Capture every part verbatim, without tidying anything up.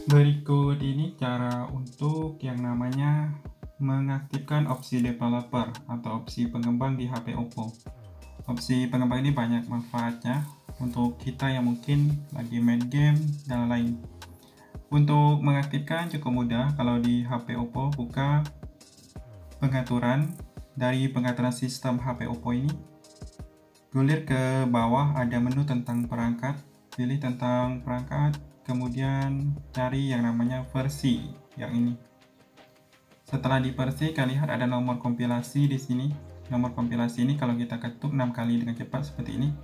Berikut ini cara untuk yang namanya mengaktifkan opsi developer atau opsi pengembang di H P Oppo. Opsi pengembang ini banyak manfaatnya untuk kita yang mungkin lagi main game dan lain. Untuk mengaktifkan cukup mudah. Kalau di H P Oppo, buka pengaturan. Dari pengaturan sistem H P Oppo ini, gulir ke bawah, ada menu tentang perangkat. Pilih tentang perangkat, kemudian cari yang namanya versi yang ini. Setelah di versi, kalian lihat ada nomor kompilasi di sini. Nomor kompilasi ini kalau kita ketuk enam kali dengan cepat seperti ini.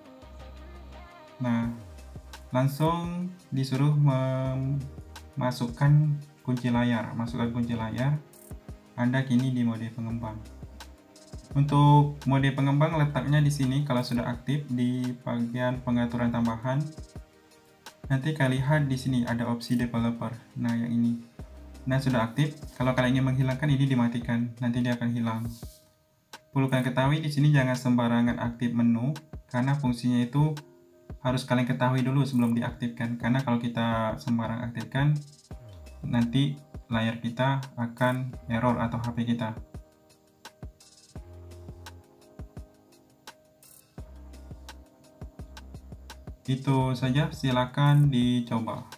Nah, langsung disuruh memasukkan kunci layar. Masukkan kunci layar. Anda kini di mode pengembang. Untuk mode pengembang letaknya di sini kalau sudah aktif di bagian pengaturan tambahan. Nanti kalian lihat di sini ada opsi developer. Nah, yang ini. Nah, sudah aktif. Kalau kalian ingin menghilangkan, ini dimatikan. Nanti dia akan hilang. Perlu kalian ketahui di sini jangan sembarangan aktif menu, karena fungsinya itu harus kalian ketahui dulu sebelum diaktifkan. Karena kalau kita sembarang aktifkan, nanti layar kita akan error atau H P kita. Itu saja, silakan dicoba.